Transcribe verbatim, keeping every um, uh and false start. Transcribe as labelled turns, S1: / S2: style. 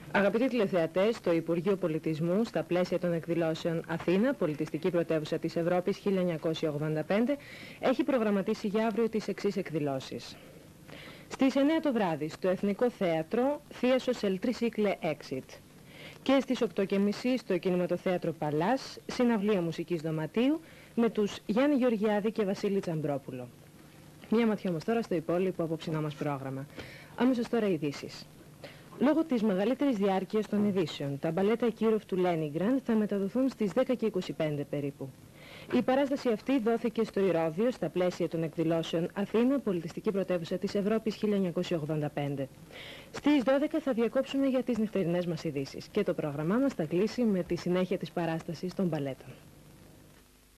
S1: Αγαπητοί τηλεθεατές, το Υπουργείο Πολιτισμού, στα πλαίσια των εκδηλώσεων Αθήνα, πολιτιστική πρωτεύουσα της Ευρώπης χίλια εννιακόσια ογδόντα πέντε, έχει προγραμματίσει για αύριο τις εξής εκδηλώσεις. Στις εννέα το βράδυ, στο Εθνικό Θέατρο, Θίασος El Tricicle Exit. Και στις οκτώ και μισή στο Κινηματοθέατρο Παλάς, συναυλία μουσικής δωματίου, με τους Γιάννη Γεωργιάδη και Βασίλη Τσαμπρόπουλο. Μία ματιά όμως τώρα στο υπόλοιπο απόψινό μας πρόγραμμα. Άμεσως τώρα ειδήσεις. Λόγω της μεγαλύτερης διάρκειας των ειδήσεων, τα μπαλέτα Kirov του Leningrad θα μεταδοθούν στις δέκα και είκοσι πέντε περίπου. Η παράσταση αυτή δόθηκε στο Ηρώδειο στα πλαίσια των εκδηλώσεων Αθήνα, πολιτιστική πρωτεύουσα της Ευρώπης χίλια εννιακόσια ογδόντα πέντε. Στις δώδεκα θα διακόψουμε για τις νυχτερινές μας ειδήσεις και το πρόγραμμά μας θα κλείσει με τη συνέχεια της παράστασης των μπαλέτων.